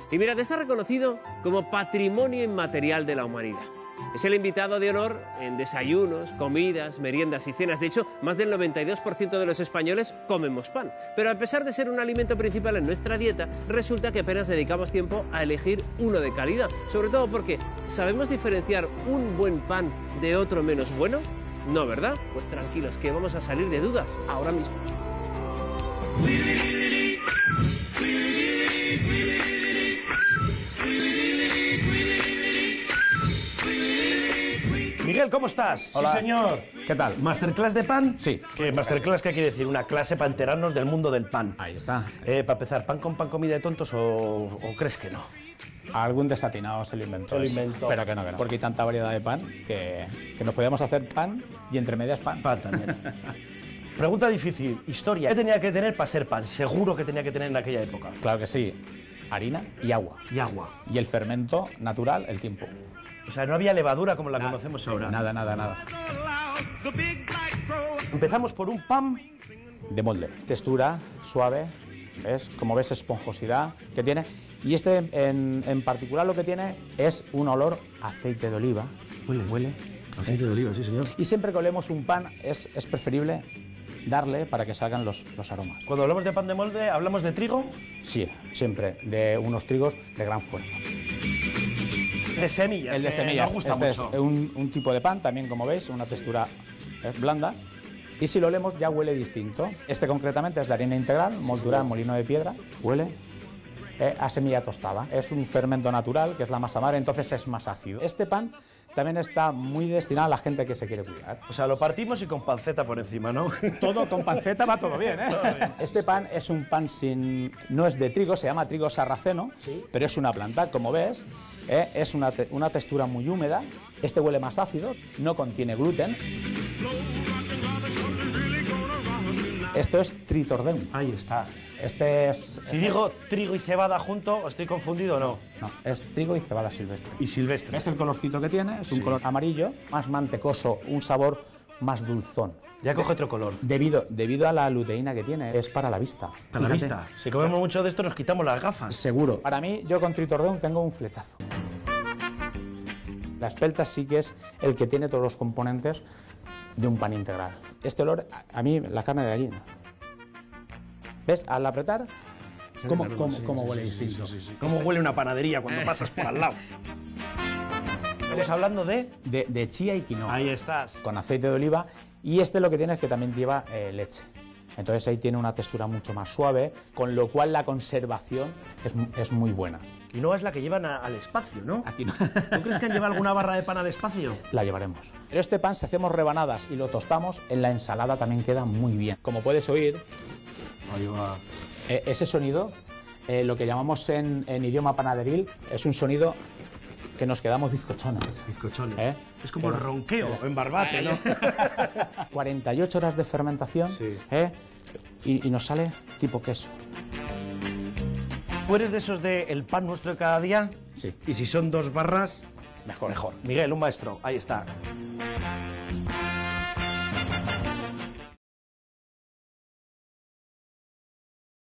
Y mirad, está reconocido como Patrimonio Inmaterial de la Humanidad. Es el invitado de honor en desayunos, comidas, meriendas y cenas. De hecho, más del 92% de los españoles comemos pan. Pero a pesar de ser un alimento principal en nuestra dieta, resulta que apenas dedicamos tiempo a elegir uno de calidad. Sobre todo porque, ¿sabemos diferenciar un buen pan de otro menos bueno? No, ¿verdad? Pues tranquilos, que vamos a salir de dudas ahora mismo. Miguel, ¿cómo estás? Hola. Sí, señor. ¿Qué tal? ¿Masterclass de pan? Sí. ¿Qué masterclass qué quiere decir? Una clase para enterarnos del mundo del pan. Ahí está. Para empezar, ¿pan con pan comida de tontos o crees que no? Algún desatinado se lo inventó. Se lo inventó. Pero que no. Porque hay tanta variedad de pan que nos podíamos hacer pan y entre medias pan. Pan también. Pregunta difícil. Historia. ¿Qué tenía que tener para ser pan? Seguro que tenía que tener en aquella época. Claro que sí. Harina y agua. Y agua. Y el fermento natural, el tiempo. O sea, no había levadura como la conocemos ahora. Nada. Empezamos por un pan De molde. Textura suave, ¿ves? Como ves, esponjosidad que tiene. Y este en particular lo que tiene es un olor a aceite de oliva. Huele. aceite de oliva, sí, señor. Y siempre que olemos un pan es preferible darle para que salgan los aromas. Cuando hablamos de pan de molde, ¿hablamos de trigo? Sí, siempre, de unos trigos de gran fuerza. De semillas. El de que semillas, nos gusta este mucho. es un tipo de pan, también como veis, una textura blanda. Y si lo olemos ya huele distinto. Este concretamente es de harina integral, moldurada en molino de piedra. Huele a semilla tostada. Es un fermento natural, que es la masa madre, entonces es más ácido. Este pan también está muy destinado a la gente que se quiere cuidar. O sea, lo partimos y con panceta por encima, ¿no? Todo con panceta va todo bien, ¿eh? Todo bien. Este pan es un pan no es de trigo, se llama trigo sarraceno, Sí. pero es una planta, como ves, es una textura muy húmeda. Este huele más ácido, no contiene gluten. Esto es tritordeum. Ahí está. Este es... Si digo trigo y cebada junto, ¿estoy confundido o no? No, es trigo y cebada silvestre. Y silvestre. ¿Ves el colorcito que tiene? Es un color amarillo, más mantecoso, un sabor más dulzón. Ya coge otro color. Debido a la luteína que tiene, es para la vista. Para la Fíjate. vista. Si comemos mucho de esto, nos quitamos las gafas. Seguro. Para mí, yo con tritordeum tengo un flechazo. La espelta sí que es el que tiene todos los componentes de un pan integral. Este olor, a mí, la carne de gallina. ¿Ves? Al apretar, ¿cómo huele distinto? ¿Cómo huele una panadería cuando pasas por al lado? Estamos hablando de... De chía y quinoa. Ahí estás. Con aceite de oliva. Y este lo que tiene es que también lleva leche. Entonces ahí tiene una textura mucho más suave, con lo cual la conservación es muy buena. Quinoa es la que llevan al espacio, ¿no? Aquí no. ¿Tú crees que han llevado alguna barra de pan al espacio? La llevaremos. Pero este pan, si hacemos rebanadas y lo tostamos, en la ensalada también queda muy bien. Como puedes oír, Ahí va. ese sonido, lo que llamamos en idioma panaderil, es un sonido que nos quedamos bizcochones. Bizcochones. Es como el ronqueo en Barbate, ¿no? 48 horas de fermentación, Sí. Y nos sale tipo queso. ¿Tú eres de esos de el pan nuestro de cada día? Sí. Y si son 2 barras, Mejor. mejor. Miguel, un maestro. Ahí está.